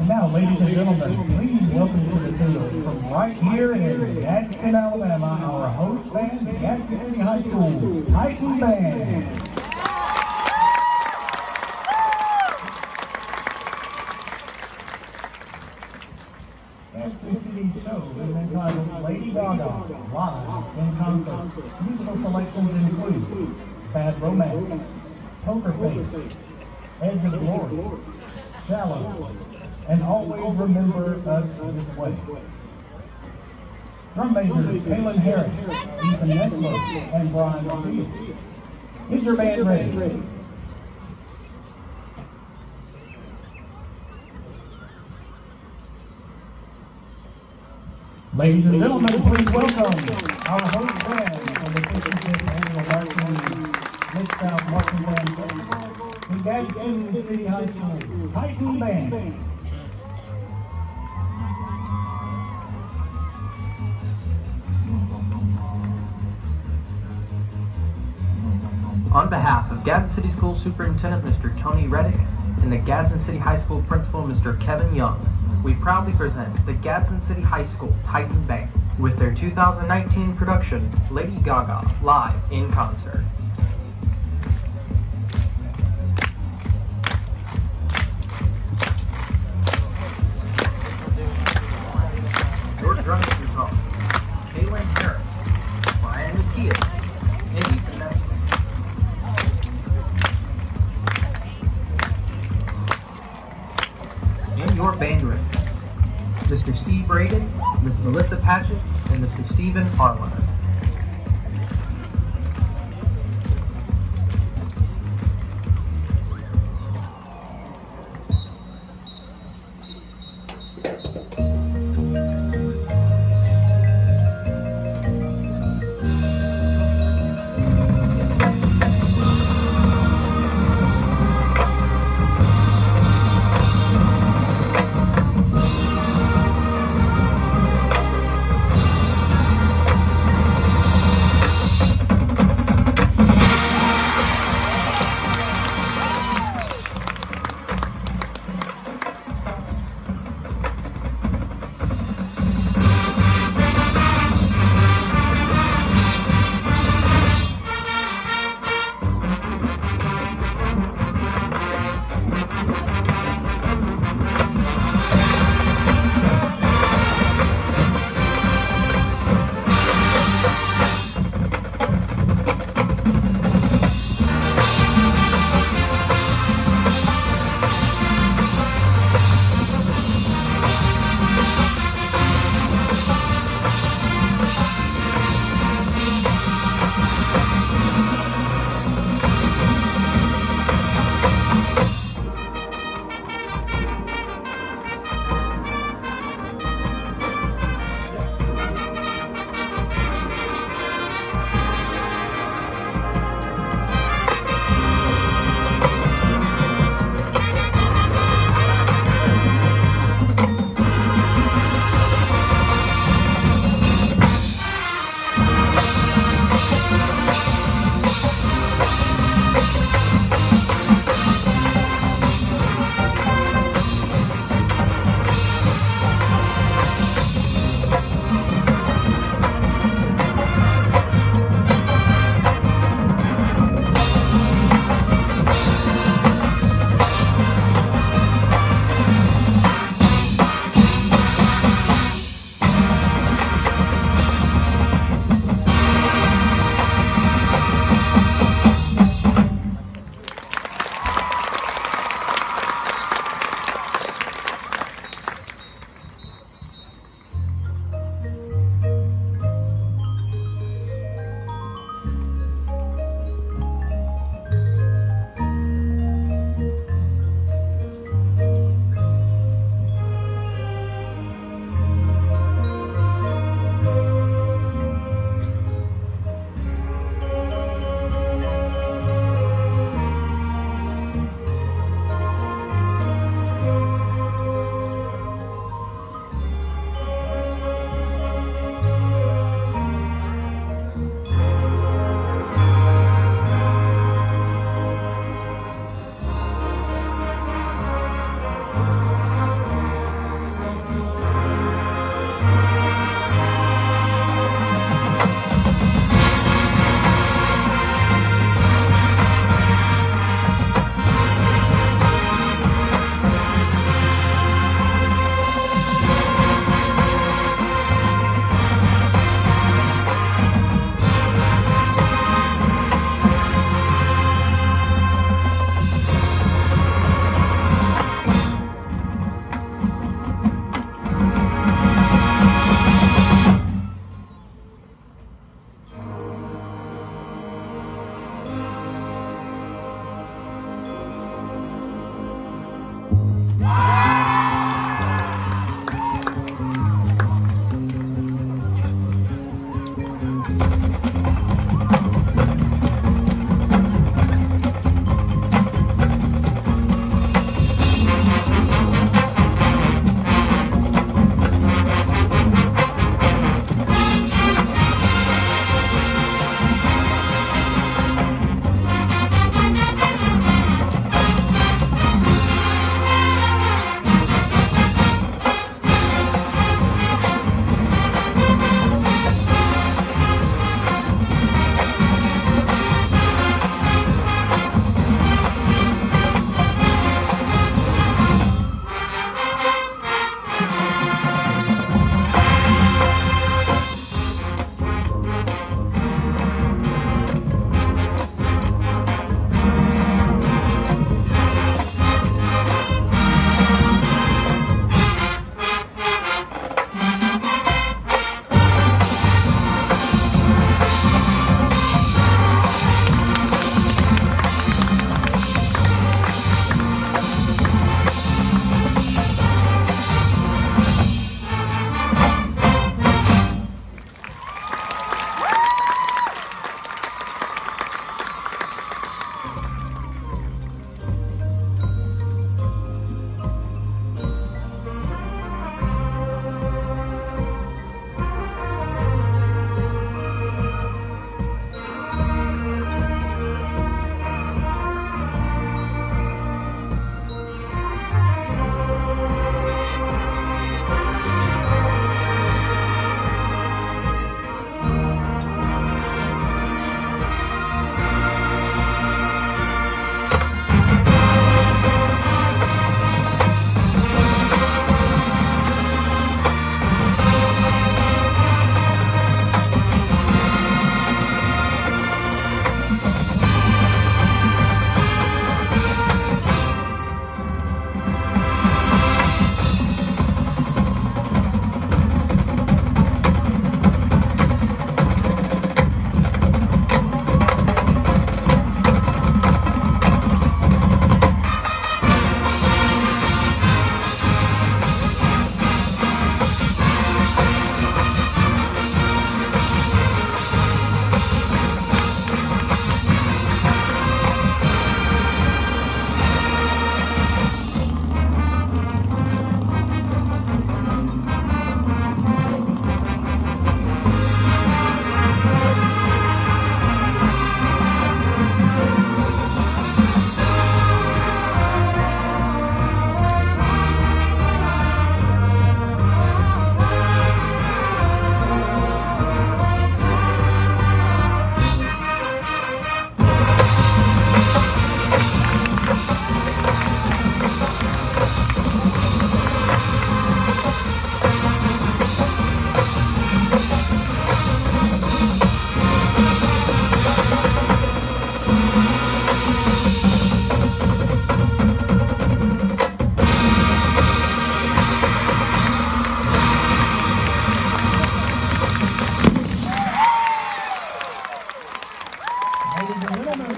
And now, ladies and gentlemen, please welcome to the field from right here in Gadsden, Alabama, our host band, Gadsden City High School Titan Band. Gadsden City's show is entitled Lady Gaga Live in Concert. Musical selections include Bad Romance, Poker Face, Edge of Glory, Shallow, and Always Remember Us This Way. Drum majors Kaylin Harris, Ethan Nessler, and Brian Fields. Is your band ready? Ladies and gentlemen, please welcome our host band for the 55th Annual Mid-South Marching Band Festival, the Gadsden City High School Titan Band. On behalf of Gadsden City School Superintendent Mr. Tony Reddick and the Gadsden City High School Principal Mr. Kevin Young, we proudly present the Gadsden City High School Titan Band with their 2019 production, Lady Gaga Live in Concert. Your drum majors are Kaylin Harris, Brian Matias, and Ethan Nessler. And your band directors, Mr. Steve Braden, Ms. Melissa Patchett, and Mr. Stephen Harlan. little known